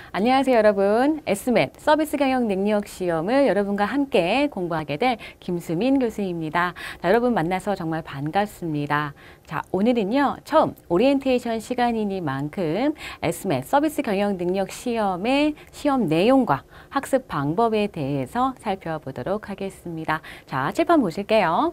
안녕하세요, 여러분. Smet 서비스 경영 능력 시험을 여러분과 함께 공부하게 될 김수민 교수입니다. 자, 여러분 만나서 정말 반갑습니다. 자, 오늘은요, 처음 오리엔테이션 시간이니만큼 Smet 서비스 경영 능력 시험의 시험 내용과 학습 방법에 대해서 살펴보도록 하겠습니다. 자, 칠판 보실게요.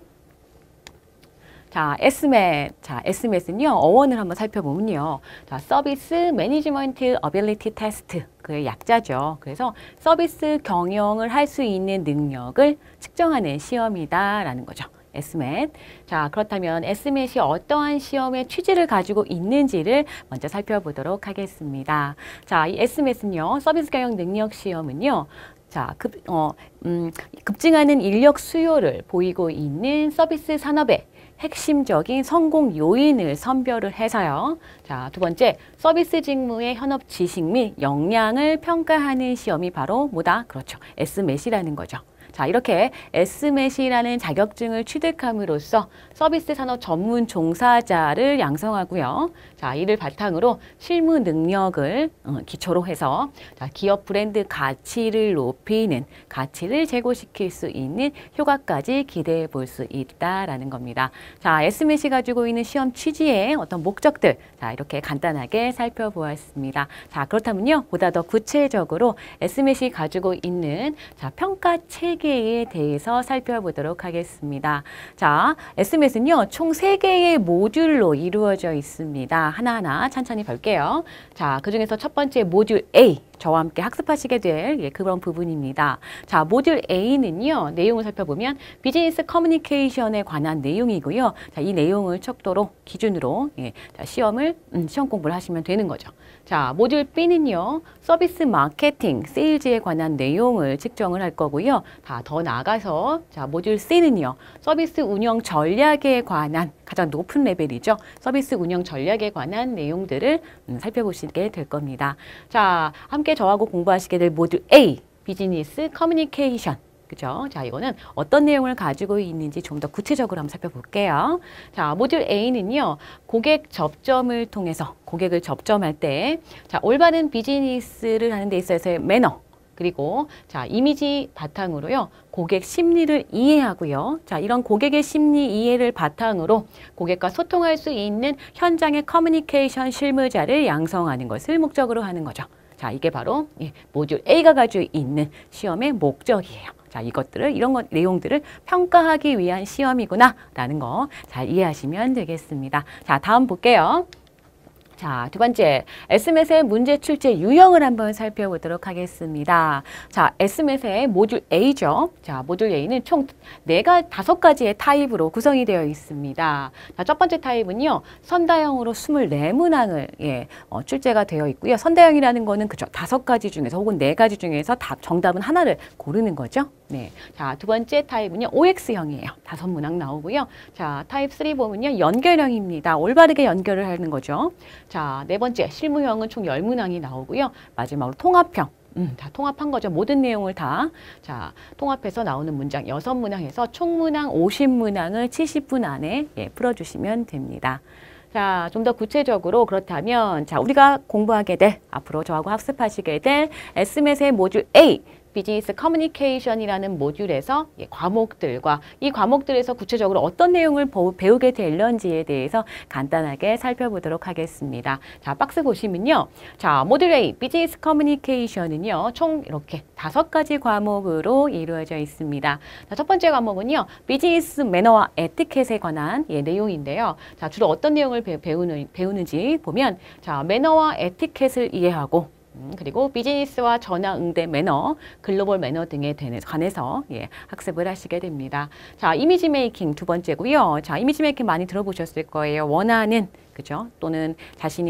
자, Smet은요, 어원을 한번 살펴보면요. 자, 서비스 매니지먼트 어빌리티 테스트. 그의 약자죠. 그래서 서비스 경영을 할 수 있는 능력을 측정하는 시험이다라는 거죠. Smet. 자, 그렇다면 Smet이 어떠한 시험의 취지를 가지고 있는지를 먼저 살펴보도록 하겠습니다. 자, 이 Smet은요, 서비스 경영 능력 시험은요, 자, 급증하는 인력 수요를 보이고 있는 서비스 산업의 핵심적인 성공 요인을 선별을 해서요. 자, 두 번째, 서비스 직무의 현업 지식 및 역량을 평가하는 시험이 바로 뭐다? 그렇죠. Smet이라는 거죠. 자, 이렇게 Smet이라는 자격증을 취득함으로써 서비스 산업 전문 종사자를 양성하고요. 자, 이를 바탕으로 실무 능력을 기초로 해서 자, 기업 브랜드 가치를 높이는, 가치를 제고시킬 수 있는 효과까지 기대해 볼 수 있다라는 겁니다. 자, Smet이 가지고 있는 시험 취지의 어떤 목적들, 자, 이렇게 간단하게 살펴보았습니다. 자, 그렇다면요, 보다 더 구체적으로 Smet이 가지고 있는 자, 평가 체계에 대해서 살펴보도록 하겠습니다. 자, Smet은요, 총 3개의 모듈로 이루어져 있습니다. 하나하나 천천히 볼게요. 자, 그중에서 첫 번째 모듈 A, 저와 함께 학습하시게 될 그런 부분입니다. 자, 모듈 A는요, 내용을 살펴보면 비즈니스 커뮤니케이션에 관한 내용이고요. 자, 이 내용을 척도로 기준으로 자, 시험 공부를 하시면 되는 거죠. 자, 모듈 B는요, 서비스 마케팅, 세일즈에 관한 내용을 측정을 할 거고요. 더 나아가서 자, 모듈 C는요, 서비스 운영 전략에 관한 가장 높은 레벨이죠. 서비스 운영 전략에 관한 내용들을 살펴보시게 될 겁니다. 자, 함께 저하고 공부하시게 될 모듈 A, 비즈니스 커뮤니케이션. 그죠? 자, 이거는 어떤 내용을 가지고 있는지 좀 더 구체적으로 한번 살펴볼게요. 자, 모듈 A는요, 고객 접점을 통해서 고객을 접점할 때, 자, 올바른 비즈니스를 하는 데 있어서의 매너, 그리고 자, 이미지 바탕으로요, 고객 심리를 이해하고요. 자, 이런 고객의 심리 이해를 바탕으로 고객과 소통할 수 있는 현장의 커뮤니케이션 실무자를 양성하는 것을 목적으로 하는 거죠. 자, 이게 바로 모듈 A가 가지고 있는 시험의 목적이에요. 자, 이런 내용들을 평가하기 위한 시험이구나라는 거 잘 이해하시면 되겠습니다. 자, 다음 볼게요. 자, 두 번째, Smet의 문제 출제 유형을 한번 살펴보도록 하겠습니다. 자, Smet의 모듈 A죠. 자, 모듈 A는 총 5가지의 타입으로 구성이 되어 있습니다. 자, 첫 번째 타입은요, 선다형으로 24문항을 출제가 되어 있고요. 선다형이라는 거는 그죠, 5가지 중에서 혹은 4가지 중에서 정답은 하나를 고르는 거죠. 네. 자, 두 번째 타입은요, OX형이에요. 5문항 나오고요. 자, 타입 3 보면요, 연결형입니다. 올바르게 연결을 하는 거죠. 자, 네 번째, 실무형은 총 10문항이 나오고요. 마지막으로 통합형. 다 통합한 거죠. 모든 내용을 다. 자, 통합해서 나오는 문장 6문항에서 총 문항 50문항을 70분 안에 풀어주시면 됩니다. 자, 좀 더 구체적으로 그렇다면, 자, 우리가 공부하게 될, 앞으로 저하고 학습하시게 될 Smet의 모듈 A, 비즈니스 커뮤니케이션이라는 모듈에서 과목들과 이 과목들에서 구체적으로 어떤 내용을 배우게 될런지에 대해서 간단하게 살펴보도록 하겠습니다. 자, 박스 보시면요. 자, 모듈 A, 비즈니스 커뮤니케이션은요, 총 이렇게 5가지 과목으로 이루어져 있습니다. 자, 첫 번째 과목은요, 비즈니스 매너와 에티켓에 관한 내용인데요. 자, 주로 어떤 내용을 배우는지 보면, 자, 매너와 에티켓을 이해하고, 그리고 비즈니스와 전화 응대 매너, 글로벌 매너 등에 관해서 학습을 하시게 됩니다. 자, 이미지 메이킹 두 번째고요. 자, 이미지 메이킹 많이 들어보셨을 거예요. 원하는, 그죠? 또는 자신이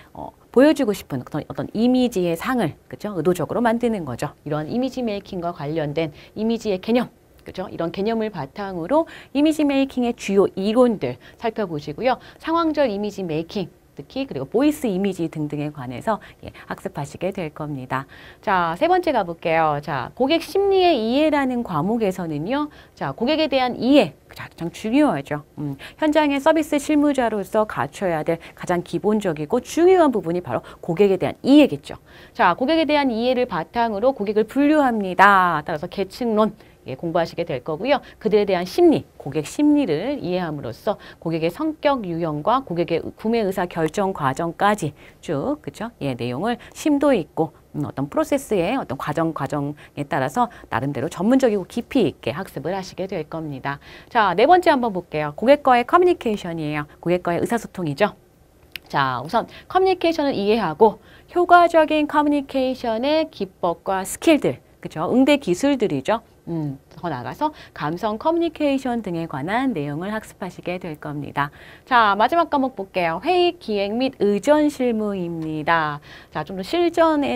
보여주고 싶은 어떤 이미지의 상을, 그죠? 의도적으로 만드는 거죠. 이런 이미지 메이킹과 관련된 이미지의 개념, 그죠? 이런 개념을 바탕으로 이미지 메이킹의 주요 이론들 살펴보시고요. 상황적 이미지 메이킹, 특히 그리고 보이스 이미지 등등에 관해서 학습하시게 될 겁니다. 자, 세 번째 가볼게요. 자, 고객 심리의 이해라는 과목에서는요. 자, 고객에 대한 이해 가장 중요하죠. 현장의 서비스 실무자로서 갖춰야 될 가장 기본적이고 중요한 부분이 바로 고객에 대한 이해겠죠. 자, 고객에 대한 이해를 바탕으로 고객을 분류합니다. 따라서 계층론 공부하시게 될 거고요. 그들에 대한 심리, 고객 심리를 이해함으로써 고객의 성격 유형과 고객의 구매 의사 결정 과정까지 쭉, 그죠? 내용을 심도 있고 어떤 프로세스의 어떤 과정에 따라서 나름대로 전문적이고 깊이 있게 학습을 하시게 될 겁니다. 자, 네 번째 한번 볼게요. 고객과의 커뮤니케이션이에요. 고객과의 의사소통이죠. 자, 우선 커뮤니케이션을 이해하고 효과적인 커뮤니케이션의 기법과 스킬들, 그죠? 응대 기술들이죠. 더 나아가서 감성 커뮤니케이션 등에 관한 내용을 학습하시게 될 겁니다. 자, 마지막 과목 볼게요. 회의 기획 및 의전 실무입니다. 자, 좀 더 실전에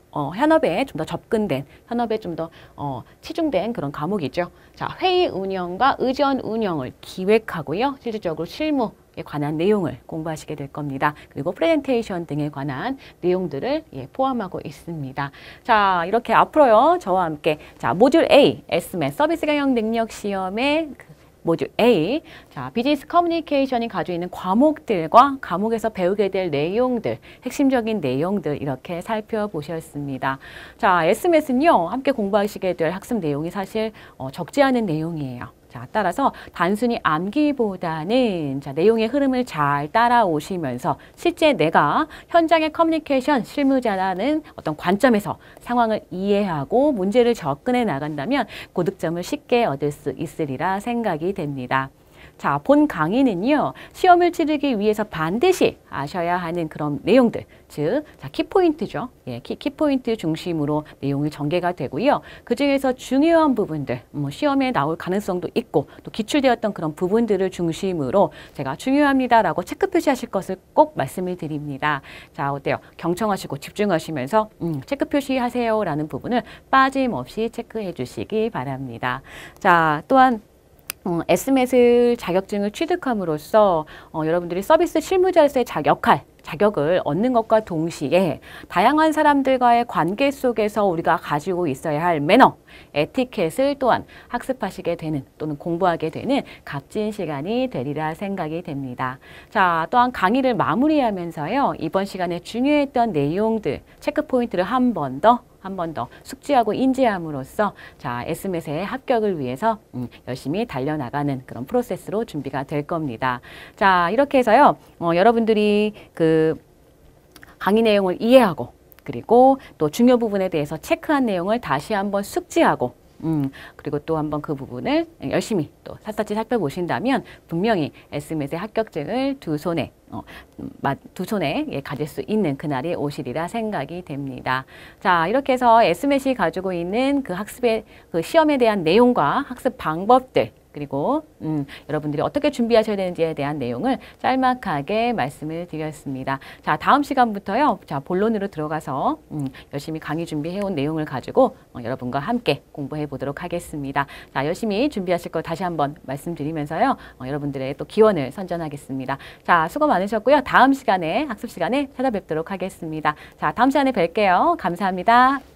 현업에 좀 더 접근된, 현업에 좀 더 치중된 그런 과목이죠. 자, 회의 운영과 의전 운영을 기획하고요. 실질적으로 실무 에 관한 내용을 공부하시게 될 겁니다. 그리고 프레젠테이션 등에 관한 내용들을 포함하고 있습니다. 자, 이렇게 앞으로요. 저와 함께 자, 모듈 A, SMAT 서비스 경영 능력 시험의 모듈 A, 자, 비즈니스 커뮤니케이션이 가지고 있는 과목들과 과목에서 배우게 될 내용들, 핵심적인 내용들 이렇게 살펴보셨습니다. 자, SMAT은요. 함께 공부하시게 될 학습 내용이 사실 적지 않은 내용이에요. 자, 따라서 단순히 암기보다는 자, 내용의 흐름을 잘 따라오시면서 실제 내가 현장의 커뮤니케이션 실무자라는 어떤 관점에서 상황을 이해하고 문제를 접근해 나간다면 고득점을 쉽게 얻을 수 있으리라 생각이 됩니다. 자, 본 강의는요, 시험을 치르기 위해서 반드시 아셔야 하는 그런 내용들, 즉, 자, 키포인트죠. 키포인트 중심으로 내용이 전개가 되고요. 그 중에서 중요한 부분들, 시험에 나올 가능성도 있고, 또 기출되었던 그런 부분들을 중심으로 제가 중요합니다라고 체크 표시하실 것을 꼭 말씀을 드립니다. 자, 어때요? 경청하시고 집중하시면서 체크 표시하세요라는 부분을 빠짐없이 체크해 주시기 바랍니다. 자, 또한 SMAT 자격증을 취득함으로써 여러분들이 서비스 실무자로서의 자격을 얻는 것과 동시에 다양한 사람들과의 관계 속에서 우리가 가지고 있어야 할 매너, 에티켓을 또한 학습하시게 되는 또는 공부하게 되는 값진 시간이 되리라 생각이 됩니다. 자, 또한 강의를 마무리하면서요. 이번 시간에 중요했던 내용들, 체크 포인트를 한 번 더 숙지하고 인지함으로써 자, SMAT의 합격을 위해서 열심히 달려나가는 그런 프로세스로 준비가 될 겁니다. 자, 이렇게 해서요. 여러분들이 그 강의 내용을 이해하고 그리고 또 중요 부분에 대해서 체크한 내용을 다시 한번 숙지하고 그리고 또 한번 그 부분을 열심히 또 샅샅이 살펴보신다면 분명히 SMAT의 합격증을 두 손에 가질 수 있는 그날이 오시리라 생각이 됩니다. 자, 이렇게 해서 SMAT이 가지고 있는 그 학습의 그 시험에 대한 내용과 학습 방법들 그리고 여러분들이 어떻게 준비하셔야 되는지에 대한 내용을 짤막하게 말씀을 드렸습니다. 자, 다음 시간부터요. 자, 본론으로 들어가서 열심히 강의 준비해온 내용을 가지고 여러분과 함께 공부해 보도록 하겠습니다. 자, 열심히 준비하실 거 다시 한번 말씀드리면서요. 여러분들의 또 기원을 선전하겠습니다. 자, 수고 많으셨고요. 다음 시간에 학습 시간에 찾아뵙도록 하겠습니다. 자, 다음 시간에 뵐게요. 감사합니다.